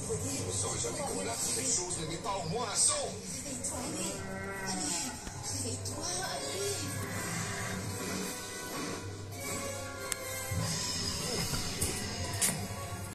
Ça aurait jamais qu'on a, c'est quelque chose de n'est pas au moins un son.